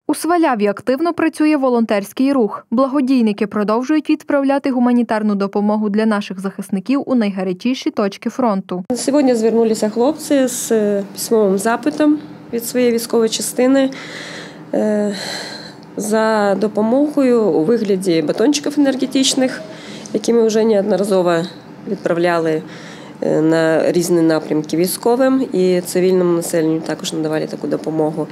У Сваляві активно працює волонтерський рух. Благодійники продовжують відправляти гуманітарну допомогу для наших захисників у найгарячіші точки фронту. Сьогодні звернулися хлопці з письмовим запитом від своєї військової частини за допомогою у вигляді батончиків енергетичних, які ми вже неодноразово відправляли на різні напрямки військовим і цивільному населенню також надавали таку допомогу.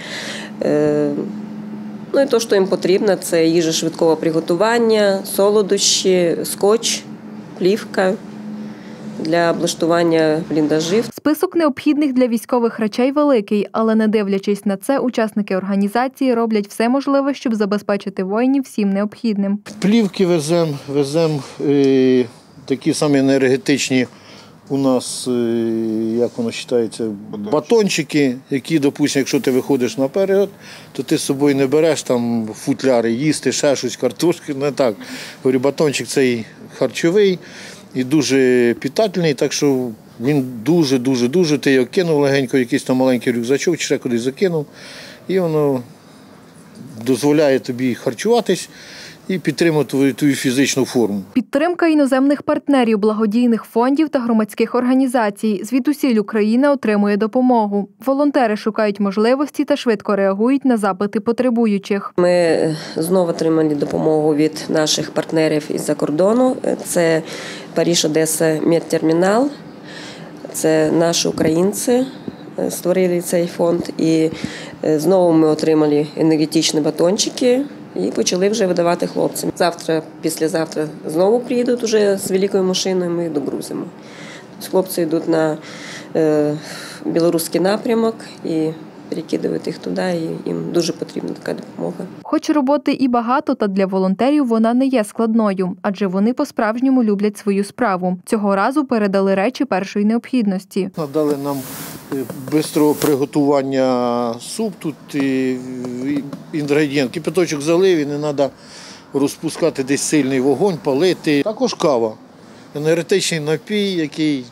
Ну і те, що їм потрібно, це їжа швидкого приготування, солодощі, скотч, плівка для облаштування бліндажів. Список необхідних для військових речей великий, але не дивлячись на це, учасники організації роблять все можливе, щоб забезпечити воїнів всім необхідним. Плівки веземо такі самі енергетичні у нас, як воно вважається, батончики, які, допустимо, якщо ти виходиш наперед, то ти з собою не береш там футляри, їсти, ще щось, картошки, не так. Говорю, батончик цей харчовий і дуже питательний, так що він дуже, ти його кинув легенько, якийсь там маленький рюкзачок, чи ще кудись закинув, і воно дозволяє тобі харчуватись і підтримувати твою фізичну форму. Підтримка іноземних партнерів, благодійних фондів та громадських організацій. Звідусіль Україна отримує допомогу. Волонтери шукають можливості та швидко реагують на запити потребуючих. Ми знову отримали допомогу від наших партнерів із-за кордону. Це Париж, Одеса, медтермінал. Це наші українці створили цей фонд. І знову ми отримали енергетичні батончики і почали вже видавати хлопцям. Завтра, післязавтра знову приїдуть уже з великою машиною, ми їх догрузимо. Хлопці йдуть на білоруський напрямок і перекидують їх туди, і їм дуже потрібна така допомога. Хоч роботи і багато, та для волонтерів вона не є складною, адже вони по-справжньому люблять свою справу. Цього разу передали речі першої необхідності. Надали нам швидкого приготування суп, тут інгредієнт, кипяточок залив, і не треба розпускати десь сильний вогонь, палити. Також кава, енергетичний напій, який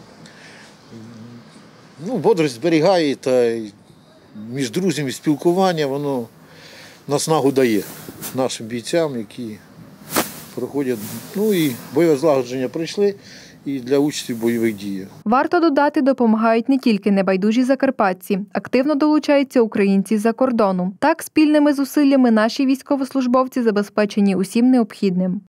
бодрость зберігає, та між друзями спілкування, воно наснагу дає нашим бійцям, які проходять, і бойове злагодження пройшли, і для участі в бойових діях. Варто додати, допомагають не тільки небайдужі закарпатці. Активно долучаються українці з-за кордону. Так, спільними зусиллями наші військовослужбовці забезпечені усім необхідним.